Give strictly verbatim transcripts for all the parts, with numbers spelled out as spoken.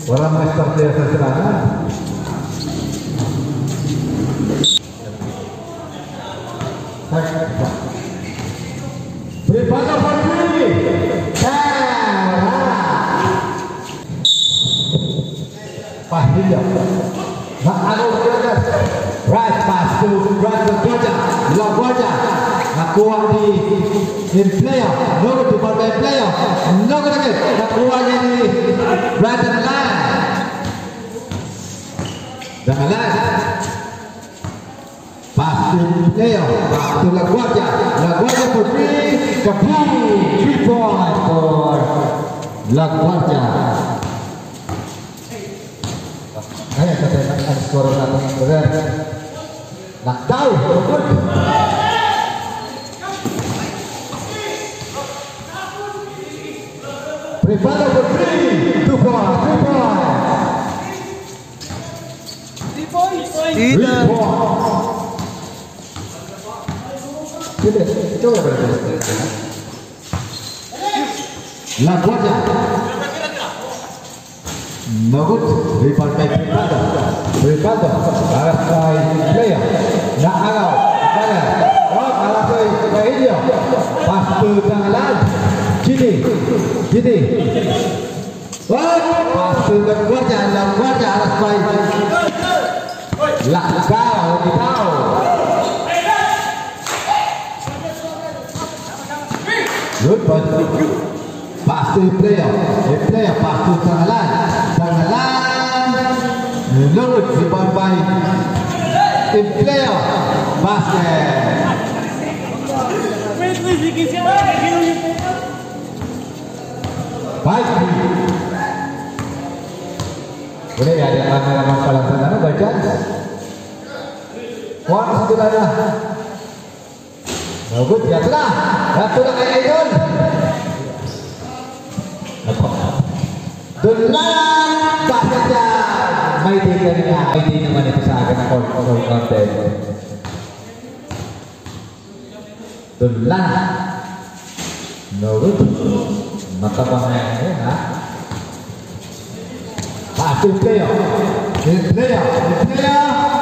Orang master player serangan. Prepara Patri. Pahilya. Nak anu kira right pass to right to Gwaja. Gwaja. Nakuha di in player. No to ball by player. No to get. Nakuha di right and line. Jangan line. Pass to player. Pass to Gwaja. Gwaja for three. Kaboom! Three points for Gwaja. Ayo kita nak skor satu benar. Nak tahu, good. Prepare for three, two points, three points. Three points. Tidak. Tidak. Coba berarti. Gwaja. No good. Rebound by Prepado. Prepado. Alas by player. Nak agak. Mana? Oh, alas by Pahilya. Pas ke tangan. Gini. Gini. Wah, pas ke Gwaja. Gwaja alas by. Lah, kau, kau. Good pass. Pass to player. Player pass to tangan. Nurut rebound by tim player basket. Baik. Boleh ada nama-nama salah sana baca. Kuat sudah ada. Bagus ya sudah. Satu lagi Aidon. Dulang basketnya. May di ka rin may di naman ito sa akin ang all content. Doon lang. No good. Matabang na yan, ha? Pass to player. Player. Player.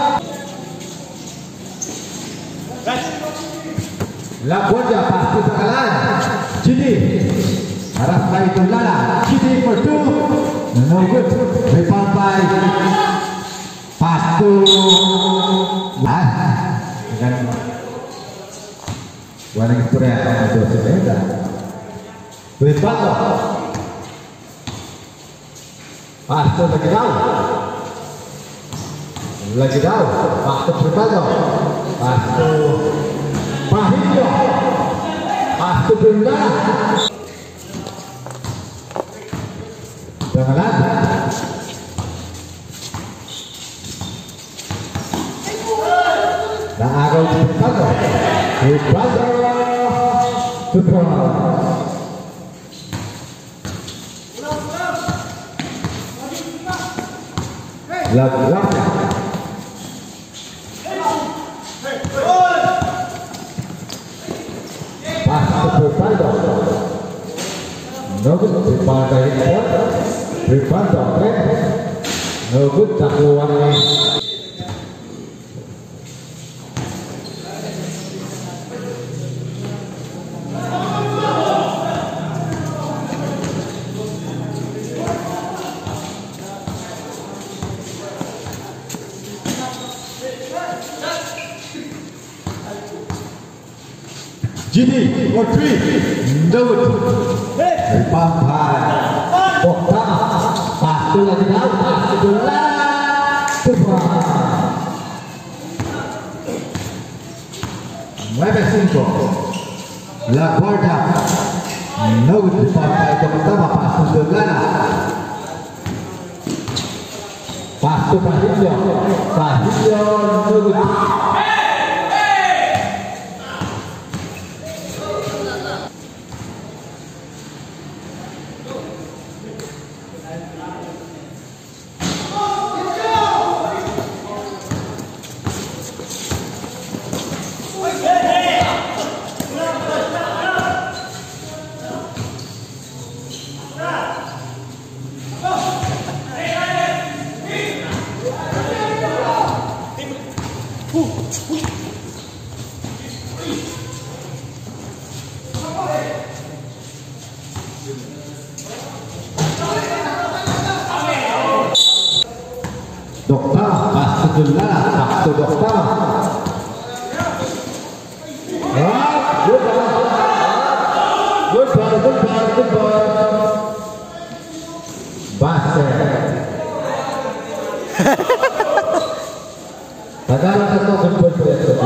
Gwaja pass to Sakalan. Chidi. Harap by Tulala. Chidi for two. No good. Rebound by pass to ah dengan warna Korea atau Sebeda. Rebound pass to lagi jauh, lagi jauh. Pass to rebound. Pass to Pahilya. Pass to Bunda. Jangan lagi. Nah, aku Prepado. Prepado. Prepado. Lagu-lagu. Pas Prepado. No good. Prepado ini. Prepado. No good. Cakuan ini. Gini, for three, Daud, Pampai, Pokta, Pastu lagi Daud, Pastu lah, Tuhan. Nueve cinco, La Guardia, Daud, Pampai itu pertama, Pastu Dolana, Pastu Pahilya, Pahilya, Daud. Hey! Dokter, pas to Dulana, back to Dokter. Yeah, good ball. Good ball, good ball, good ball. Basket. Tagala ka to, good ball po ito.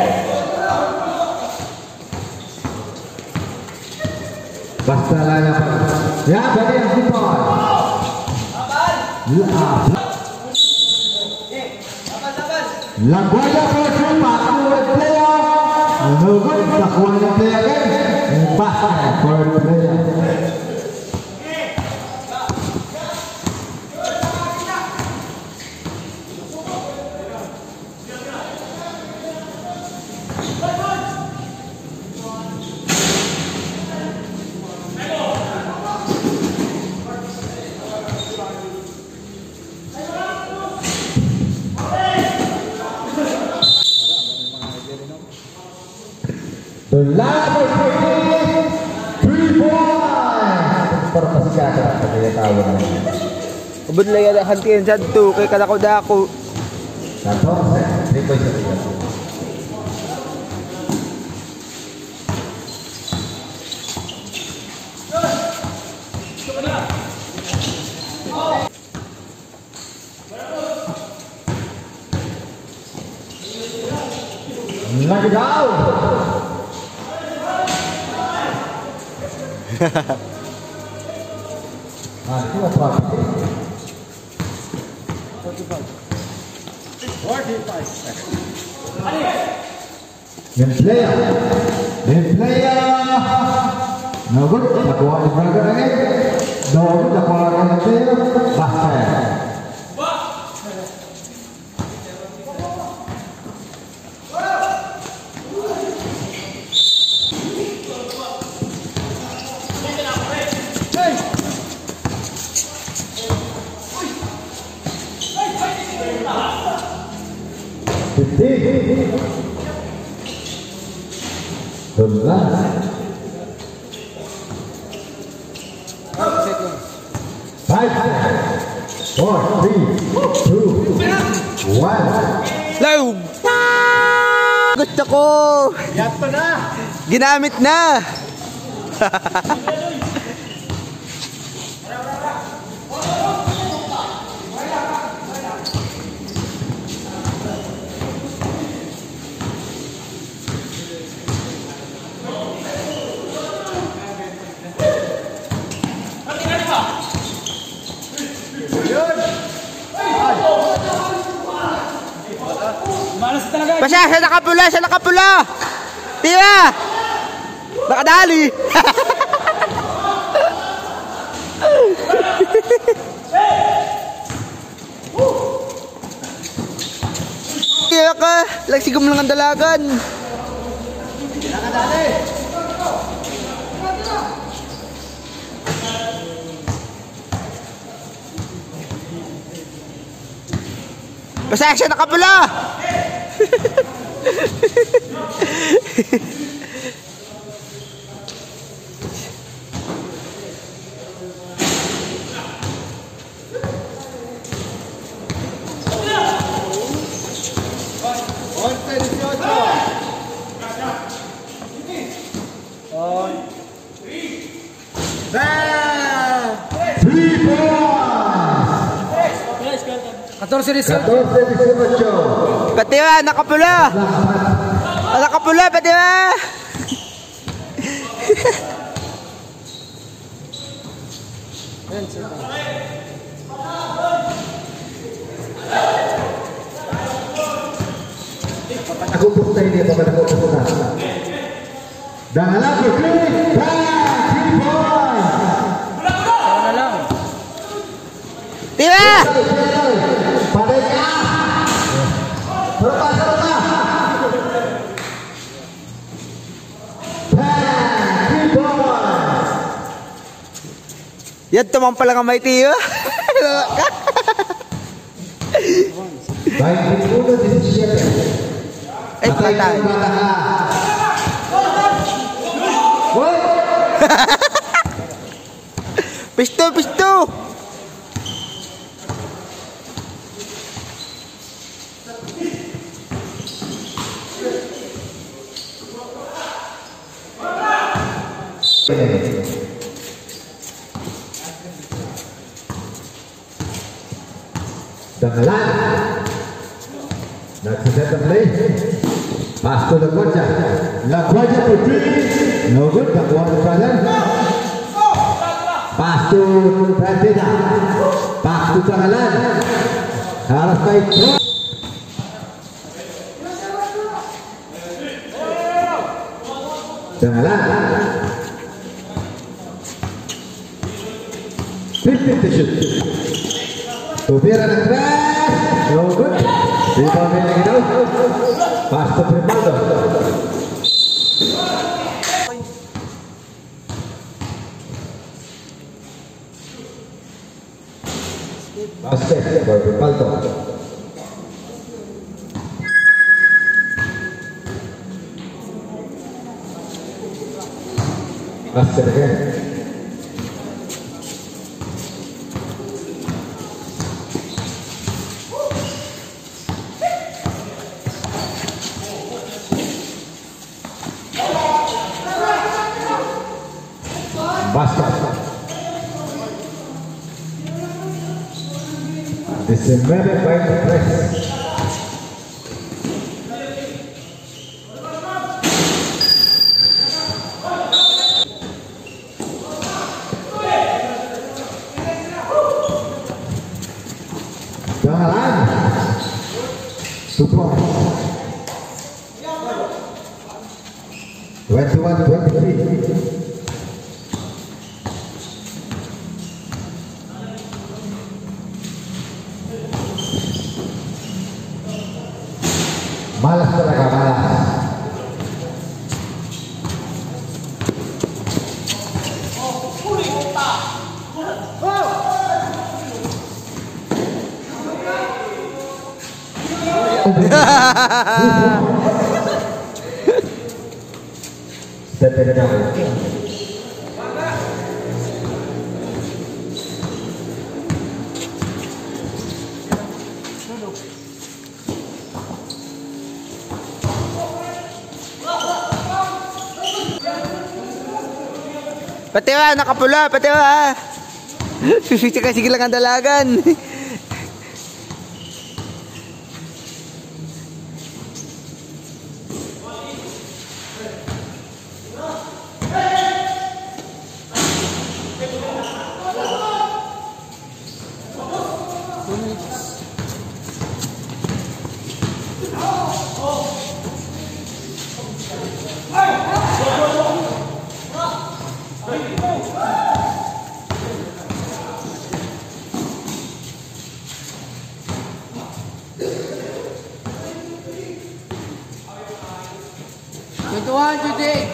Basta lang pa. Yeah, very good ball. Laguanya for backward player. No good. Laguanya player again. Backward player. The last three points. Perpasikatan kaya tahu na. Ubod lang yan hantiyan sa to kay kadako-dako. Satu, three points. Lagi daw. Ah, itu apa? forty-five. Game player. Game player. No good. Nakuha ni Braga lagi. No good. Nakuha ni player. Basket. Five, four, three, two, one. Low! Gusto ko! Yato na! Ginamit na! Pasya, siya nakapula, siya nakapula! Tira! Nakadali! Tira ka! Lagsigom lang ang dalagan! Nakadali! Pasya, siya nakapula! catorce dieciocho. Patiwa, nakapula! Nakapula, patiwa! Aku punta ini apa kata aku punta. Dan lagi klik back three point. Sana lang. Tiwa! Padanya. Berapa berapa? Back three point. Yan tumang pala nga may tiyo. Baik dibunuh di sisi Eh, patay. Pisto, pisto. Tenggelam. Nagsiset play. Pass to Lagwaja. Lagwaja putri. No good. Lagwaja Prajan. Pass to Pratida. Pass to Tenggelam. Harus baik. Tenggelam. fifty shoot. Tuvieron el crash, no good. Rebound lagi daun. Pass to Primaldo. Basket for Primaldo. Basket again. Basket. This is very by the press. Jalan. Support. twenty-one twenty-three. Malas mereka, malas. Step in down. Patiwa, nakapula, patiwa. Tsaka sige lang ang dalagan. twenty-one, twenty-eight.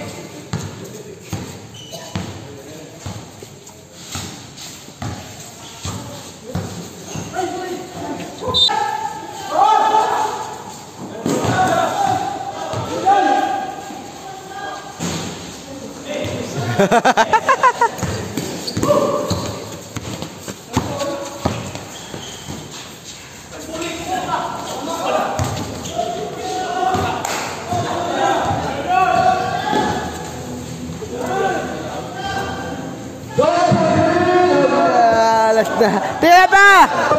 Tira pa!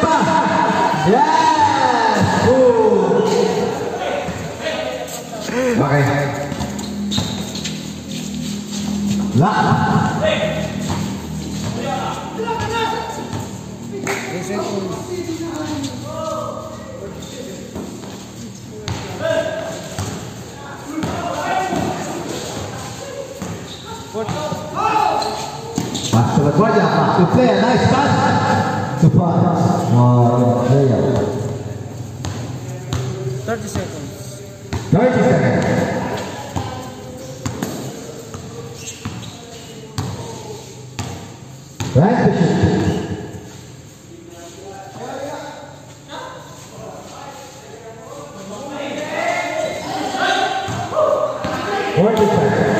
Yes! Boom! Okay. Lah. Pas to Lagwaja, pass to player, nice pass. Super. Wow, player. thirty seconds. thirty seconds. Right to shoot. forty seconds.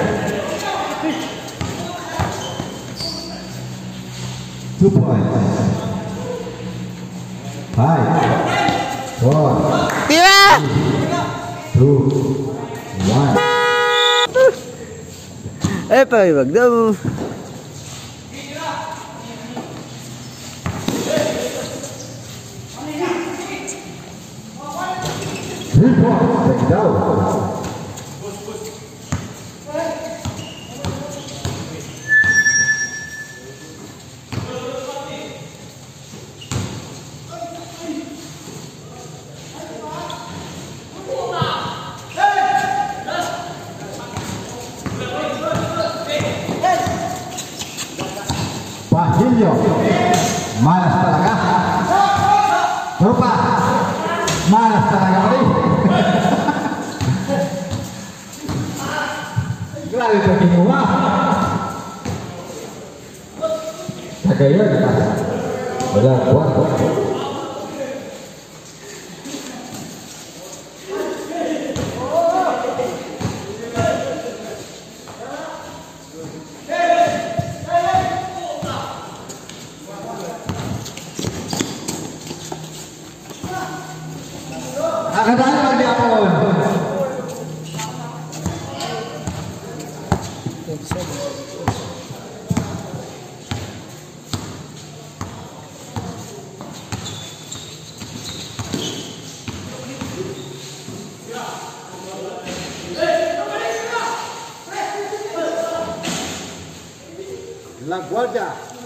Two points. Five. Four. Tira! Two. One. Eh, pag daw. Take down. Bahilyo, malas talaga. Rupa, malas talaga kali. Grabe paging mo ah. Kagaya na. Wala, wala. Akadaan lagi ako. La Guardia.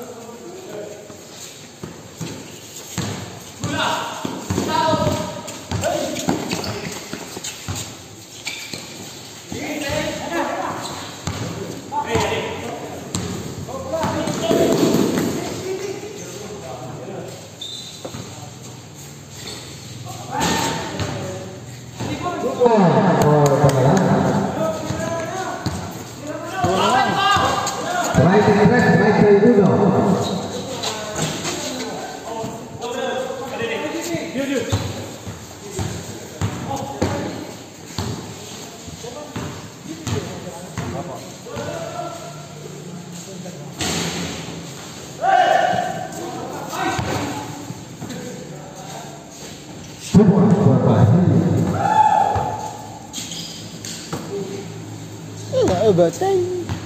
Baik, baik, baik dari dulu. Sebuah berbahaya. Enggak obatan.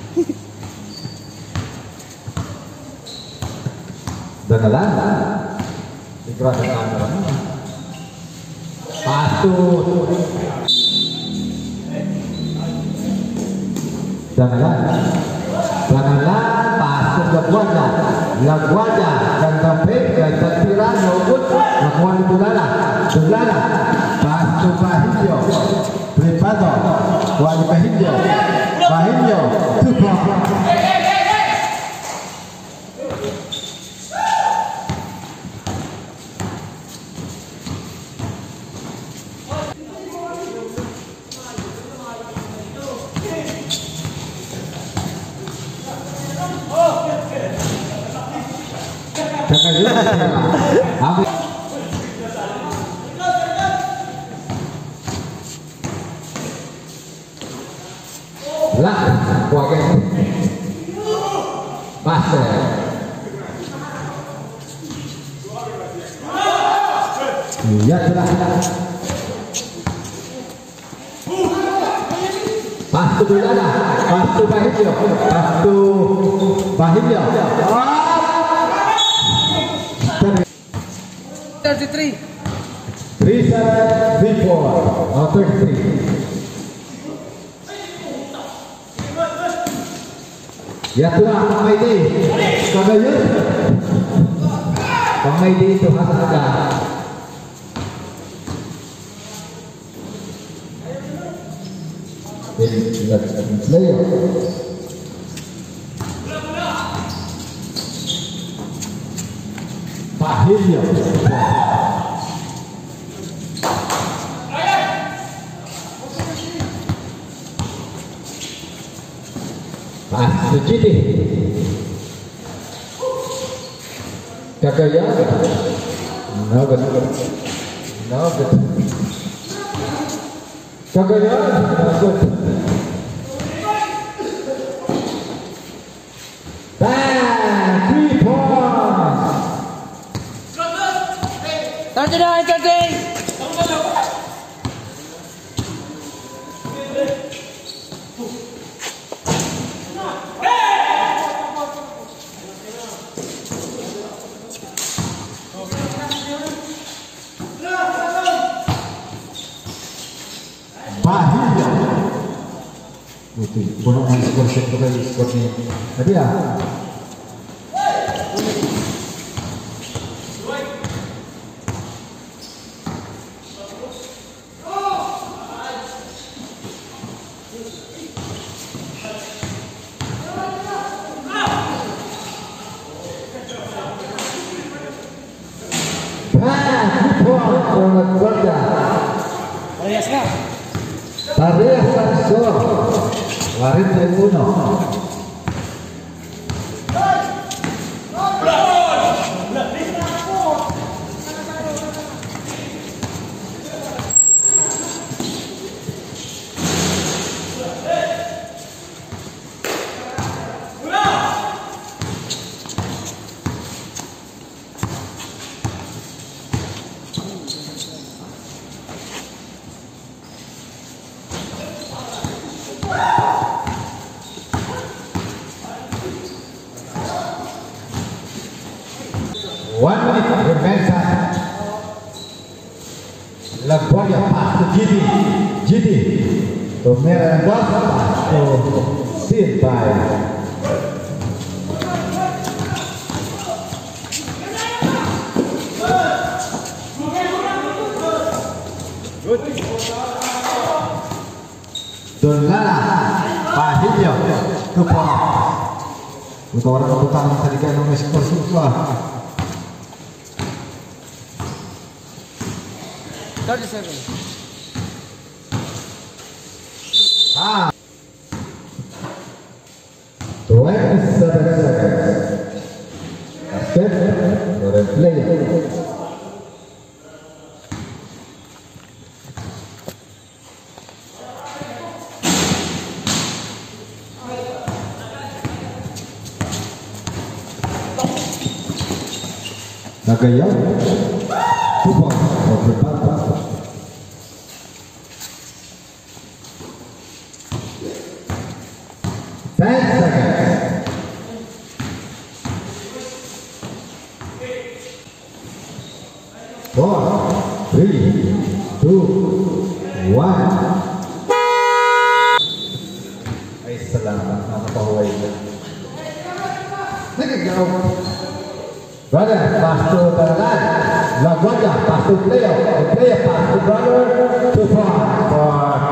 Dan lala dikerahkan kamera patut dan lala dan lala patut laguanya laguanya dan sampai ke tertiran maupun lakuan bulala bulala patut bahilyo prepado wali bahilyo bahilyo tuh lah kuagen pase iya sudah pastu bulala pastu bahilyo pastu bahilyo thirty-three. three seven three four or thirty-three. Ya Tuhan, Pak Maidi, kagaya. Pak Maidi itu harus ada. Player. Bahilyo. Ah, Sujiti. Kagaya. No good. No good. Kagaya. No good. Bang! Three points. thirty-nine, thirty. Bahia. Itu bono ang skor set ko kay skor ni Nadia. Tarea Sansor cuarenta y uno. One minute remains. La guardia pass to Gidi. Gidi. To Miranda to Sid by Donlala Bahia to Paul. Untuk orang utama tadi kan nomor skor susah. thirty-seven. Ah. twenty-seven seconds. Set for the player. Nagaya. Two points for the Papa. Ten seconds. Four, three, two, one. Ay, salamat. Nakapahaway na. Nagagawa. Brother, pass to the line. La Guardia, pass to player. The player pass to brother. Too far for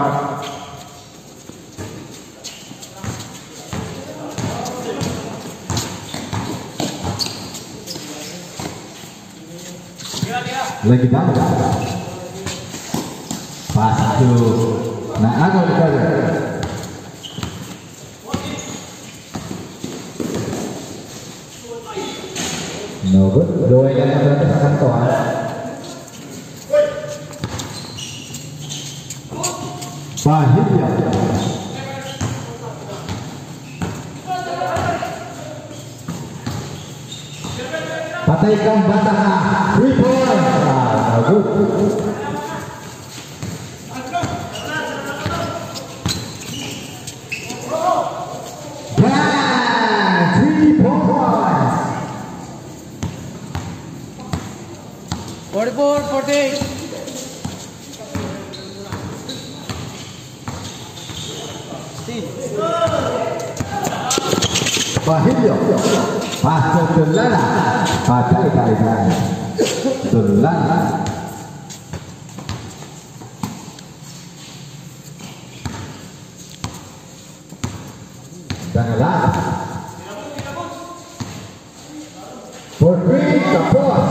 lagi bangga. Pass to Naago brother. No good. Dua yang ada di kantor. Bahia. Pataikan batang. Three points. Ah, good. Yeah, three points. forty-four, forty-eight. Bahia. Pass to Lana. Pakai kaitan. Lana. Dan Lana. For three, the boss.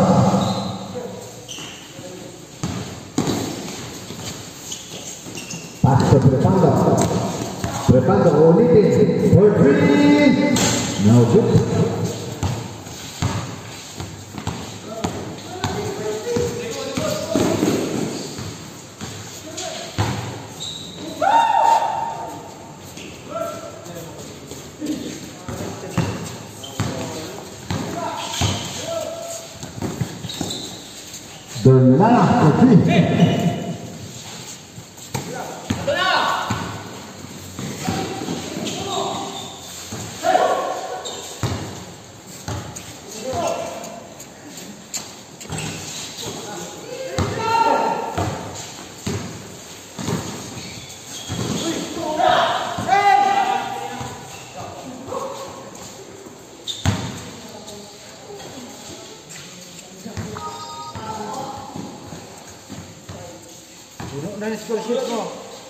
Pass to Prepando. Prepando Olite. For three. No good. Donlala for three. Puno na yung score sheet mo.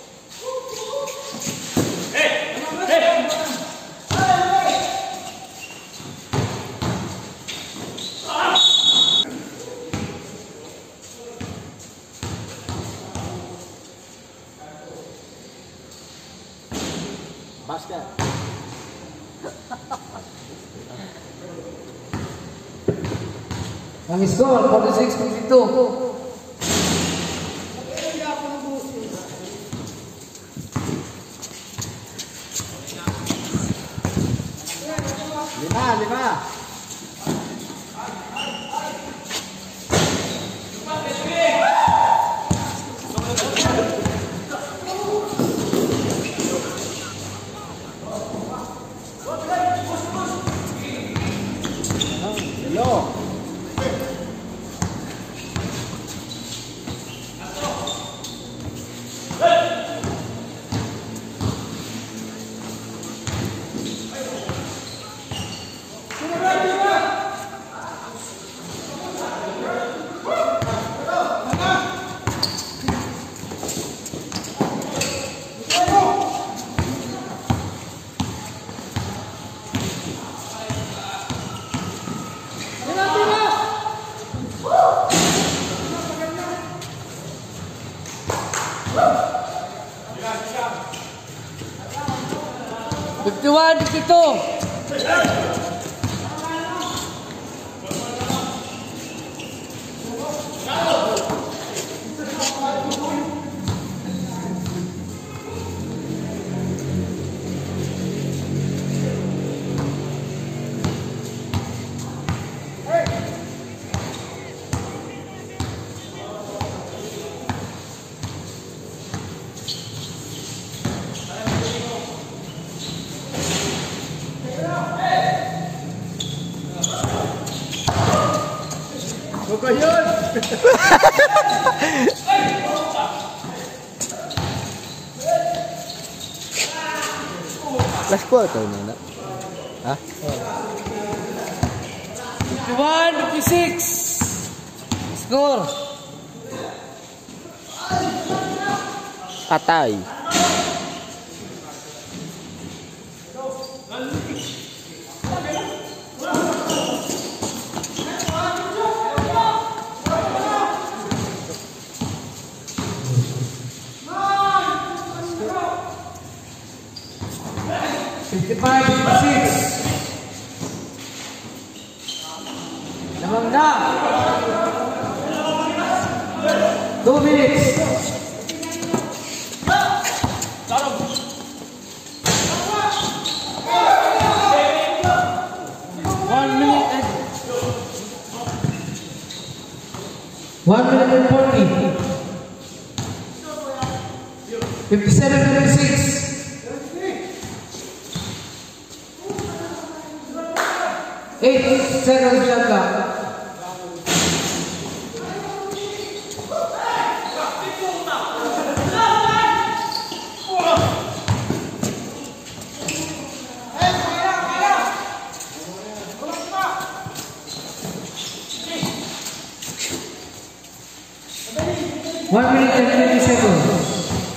Basket. Ang score, forty-six fifty-two. Lima, lima. Yo. fifty-one fifty-two. Buka yun! Last quarter na na. Ha? fifty-one fifty-six. Score. Patay. fifty-five fifty-six. Lamang na. Two minutes. One minute and One minute and forty. Fifty-seven fifty-six. Eight seconds shot clock. One minute and fifty seconds.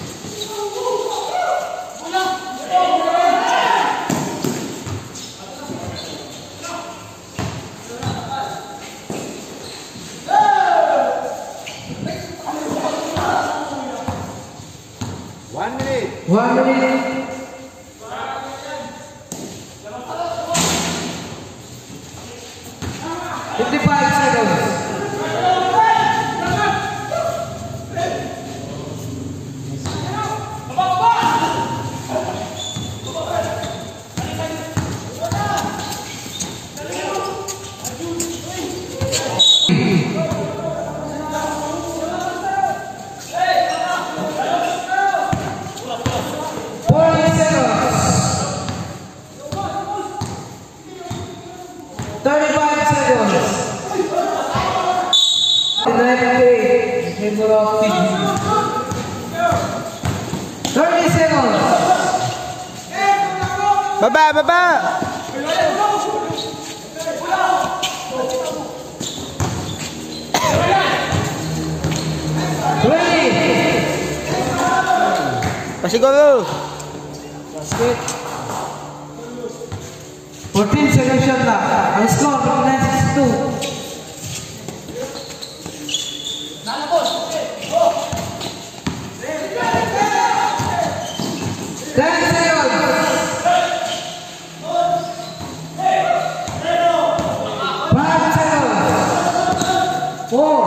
one minute. One minute. Fifty-five seconds. thirty-five seconds. thirty seconds. Baba, baba. twenty. Masih go bro. Basket. fourteen seconds shot lang. Ang score, fifty-nine sixty-two. ten seconds. five seconds. four.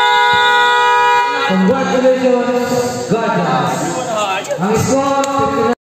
Congratulations, Guardians. Ang score,